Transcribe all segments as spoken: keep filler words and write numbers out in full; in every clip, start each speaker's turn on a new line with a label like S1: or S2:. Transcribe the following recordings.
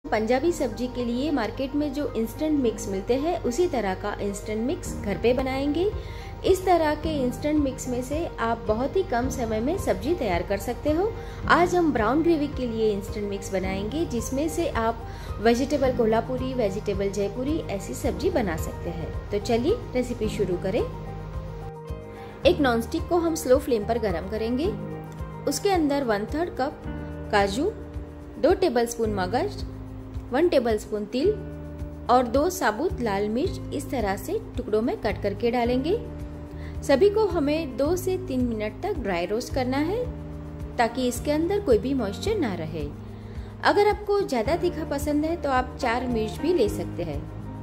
S1: पंजाबी सब्जी के लिए मार्केट में जो इंस्टेंट मिक्स मिलते हैं उसी तरह का इंस्टेंट मिक्स घर पे बनाएंगे। इस तरह के इंस्टेंट मिक्स में से आप बहुत ही कम समय में सब्जी तैयार कर सकते हो। आज हम ब्राउन ग्रेवी के लिए इंस्टेंट मिक्स बनाएंगे, जिसमें से आप वेजिटेबल कोल्हापुरी, वेजिटेबल जयपुरी ऐसी सब्जी बना सकते हैं। तो चलिए रेसिपी शुरू करें। एक नॉनस्टिक को हम स्लो फ्लेम पर गरम करेंगे। उसके अंदर वन थर्ड कप काजू, दो टेबलस्पून मगज, वन टेबलस्पून तिल और दो साबुत लाल मिर्च इस तरह से टुकड़ों में कट करके डालेंगे। सभी को हमें दो से तीन मिनट तक ड्राई रोस्ट करना है, ताकि इसके अंदर कोई भी मॉइस्चर ना रहे। अगर आपको ज्यादा तीखा पसंद है तो आप चार मिर्च भी ले सकते हैं।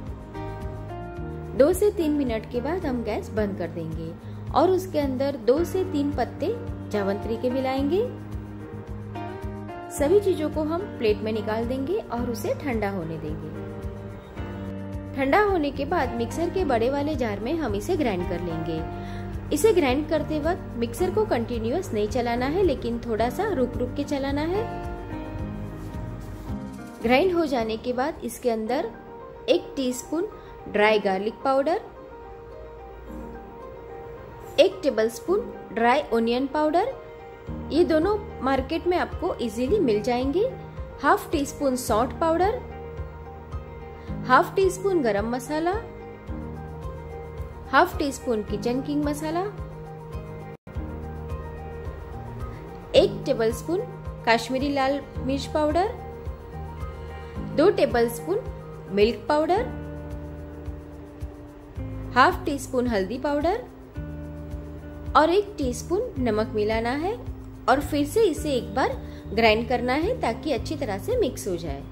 S1: दो से तीन मिनट के बाद हम गैस बंद कर देंगे और उसके अंदर दो से तीन पत्ते जावंत्री के मिलाएंगे। सभी चीजों को हम प्लेट में निकाल देंगे और उसे ठंडा होने देंगे। ठंडा होने के बाद मिक्सर के बड़े वाले जार में हम इसे ग्राइंड कर लेंगे। इसे ग्राइंड करते वक्त मिक्सर को कंटिन्यूअस नहीं चलाना है, लेकिन थोड़ा सा रुक रुक के चलाना है। ग्राइंड हो जाने के बाद इसके अंदर एक टीस्पून ड्राई गार्लिक पाउडर, एक टेबलस्पून ड्राई ओनियन पाउडर, ये दोनों मार्केट में आपको इजीली मिल जाएंगे। Half teaspoon salt powder, half teaspoon garam masala, half teaspoon Kitchen King masala, एक टेबलस्पून काश्मीरी लाल मिर्च पाउडर, दो tablespoon milk powder, half teaspoon हल्दी पाउडर और एक टीस्पून नमक मिलाना है और फिर से इसे एक बार ग्राइंड करना है, ताकि अच्छी तरह से मिक्स हो जाए।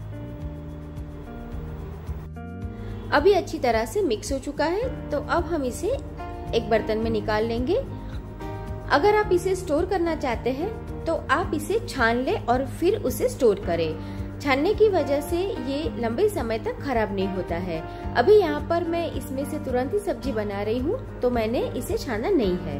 S1: अभी अच्छी तरह से मिक्स हो चुका है, तो अब हम इसे एक बर्तन में निकाल लेंगे। अगर आप इसे स्टोर करना चाहते हैं तो आप इसे छान लें और फिर उसे स्टोर करें। छानने की वजह से ये लंबे समय तक खराब नहीं होता है। अभी यहाँ पर मैं इसमें से तुरंत ही सब्जी बना रही हूँ, तो मैंने इसे छाना नहीं है।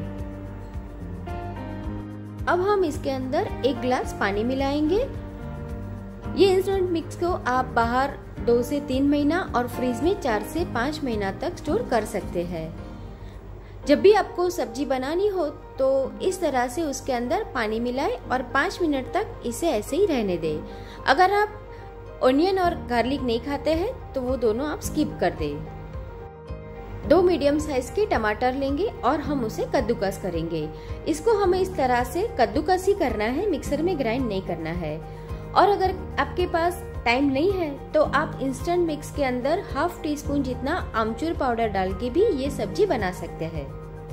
S1: अब हम इसके अंदर एक गिलास पानी मिलाएंगे। ये इंस्टेंट मिक्स को आप बाहर दो से तीन महीना और फ्रीज में चार से पाँच महीना तक स्टोर कर सकते हैं। जब भी आपको सब्जी बनानी हो तो इस तरह से उसके अंदर पानी मिलाएं और पाँच मिनट तक इसे ऐसे ही रहने दें। अगर आप ओनियन और गार्लिक नहीं खाते हैं तो वो दोनों आप स्किप कर दें। दो मीडियम साइज के टमाटर लेंगे और हम उसे कद्दूकस करेंगे। इसको हमें इस तरह से कद्दूकस ही करना है, मिक्सर में ग्राइंड नहीं करना है। और अगर आपके पास टाइम नहीं है तो आप इंस्टेंट मिक्स के अंदर हाफ टी स्पून जितना आमचूर पाउडर डाल के भी ये सब्जी बना सकते हैं।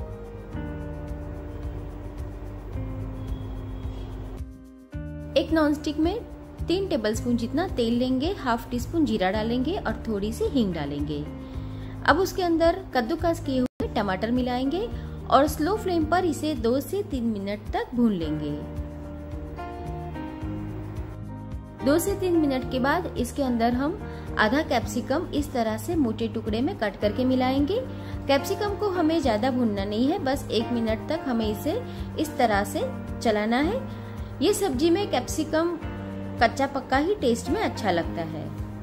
S1: एक नॉनस्टिक में तीन टेबलस्पून जितना तेल लेंगे, हाफ टी स्पून जीरा डालेंगे और थोड़ी सी हींग डालेंगे। अब उसके अंदर कद्दूकस किए हुए टमाटर मिलाएंगे और स्लो फ्लेम पर इसे दो से तीन मिनट तक भून लेंगे। दो से तीन मिनट के बाद इसके अंदर हम आधा कैप्सिकम इस तरह से मोटे टुकड़े में कट करके मिलाएंगे। कैप्सिकम को हमें ज्यादा भूनना नहीं है, बस एक मिनट तक हमें इसे इस तरह से चलाना है। ये सब्जी में कैप्सिकम कच्चा पक्का ही टेस्ट में अच्छा लगता है।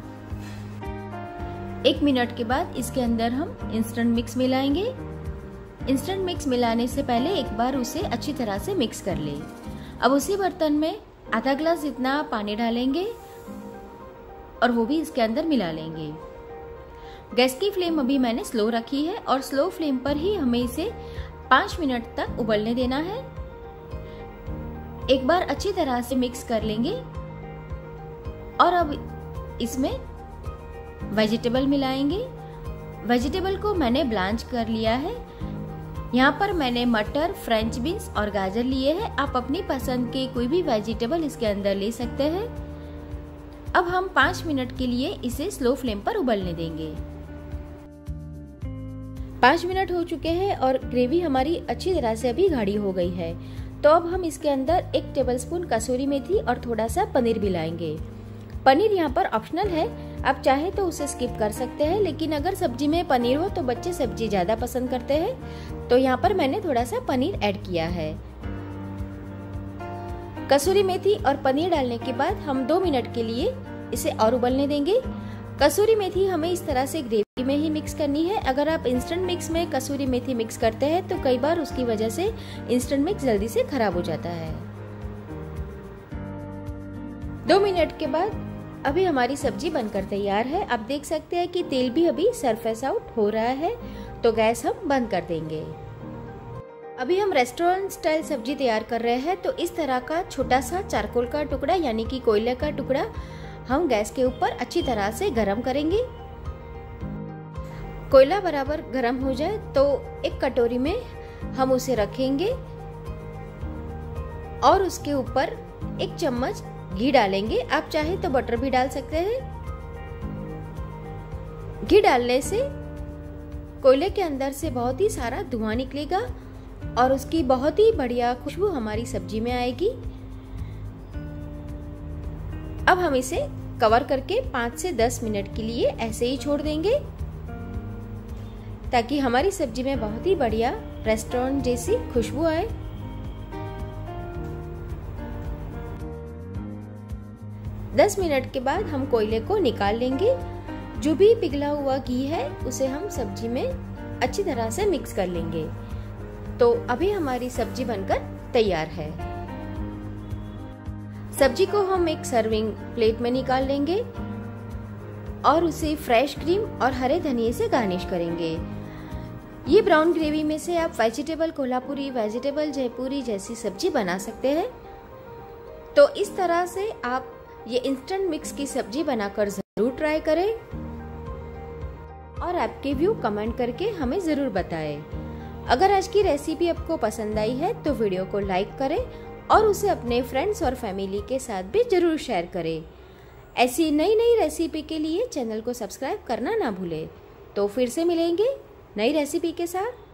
S1: एक मिनट के बाद इसके अंदर हम इंस्टेंट मिक्स मिलाएंगे। इंस्टेंट मिक्स मिलाने से पहले एक बार उसे अच्छी तरह से मिक्स कर ले। अब उसी बर्तन में आधा ग्लास जितना पानी डालेंगे और वो भी इसके अंदर मिला लेंगे। गैस की फ्लेम अभी मैंने स्लो रखी है और स्लो फ्लेम पर ही हमें इसे पाँच मिनट तक उबलने देना है। एक बार अच्छी तरह से मिक्स कर लेंगे और अब इसमें वेजिटेबल मिलाएंगे। वेजिटेबल को मैंने ब्लांच कर लिया है। यहाँ पर मैंने मटर, फ्रेंच बीन्स और गाजर लिए हैं। आप अपनी पसंद के कोई भी वेजिटेबल इसके अंदर ले सकते हैं। अब हम पाँच मिनट के लिए इसे स्लो फ्लेम पर उबलने देंगे। पाँच मिनट हो चुके हैं और ग्रेवी हमारी अच्छी तरह से अभी गाढ़ी हो गई है। तो अब हम इसके अंदर एक टेबलस्पून कसूरी मेथी और थोड़ा सा पनीर मिलाएंगे। पनीर यहाँ पर ऑप्शनल है, आप चाहे तो उसे स्किप कर सकते हैं, लेकिन अगर सब्जी में पनीर हो तो बच्चे सब्जी ज्यादा पसंद करते हैं, तो यहाँ पर मैंने थोड़ा सा पनीर ऐड किया है। कसूरी मेथी और पनीर डालने के बाद हम दो मिनट के लिए इसे और उबलने देंगे। कसूरी मेथी हमें इस तरह से ग्रेवी में ही मिक्स करनी है। अगर आप इंस्टेंट मिक्स में कसूरी मेथी मिक्स करते हैं तो कई बार उसकी वजह से इंस्टेंट मिक्स जल्दी से खराब हो जाता है। दो मिनट के बाद अभी हमारी सब्जी बनकर तैयार है। आप देख सकते हैं कि तेल भी अभी सरफेस आउट हो रहा है, तो गैस हम बंद कर देंगे। अभी हम रेस्टोरेंट स्टाइल सब्जी तैयार कर रहे हैं, तो इस तरह का छोटा सा चारकोल का टुकड़ा यानी कि कोयले का टुकड़ा हम गैस के ऊपर अच्छी तरह से गरम करेंगे। कोयला बराबर गरम हो जाए तो एक कटोरी में हम उसे रखेंगे और उसके ऊपर एक चम्मच घी डालेंगे। आप चाहे तो बटर भी डाल सकते हैं। घी डालने से कोयले के अंदर से बहुत ही सारा धुआं निकलेगा और उसकी बहुत ही बढ़िया खुशबू हमारी सब्जी में आएगी। अब हम इसे कवर करके पाँच से दस मिनट के लिए ऐसे ही छोड़ देंगे ताकि हमारी सब्जी में बहुत ही बढ़िया रेस्टोरेंट जैसी खुशबू आए। दस मिनट के बाद हम कोयले को निकाल लेंगे। जो भी पिघला हुआ घी है उसे हम सब्जी में अच्छी तरह से मिक्स कर लेंगे। तो अभी हमारी सब्जी बनकर तैयार है। सब्जी को हम एक सर्विंग प्लेट में निकाल लेंगे और उसे फ्रेश क्रीम और हरे धनिए से गार्निश करेंगे। ये ब्राउन ग्रेवी में से आप वेजिटेबल कोल्हापुरी, वेजिटेबल जयपुरी जैसी सब्जी बना सकते हैं। तो इस तरह से आप ये इंस्टेंट मिक्स की सब्जी बनाकर जरूर ट्राई करें और आपके व्यू कमेंट करके हमें जरूर बताएं। अगर आज की रेसिपी आपको पसंद आई है तो वीडियो को लाइक करें और उसे अपने फ्रेंड्स और फैमिली के साथ भी जरूर शेयर करें। ऐसी नई नई रेसिपी के लिए चैनल को सब्सक्राइब करना ना भूलें। तो फिर से मिलेंगे नई रेसिपी के साथ।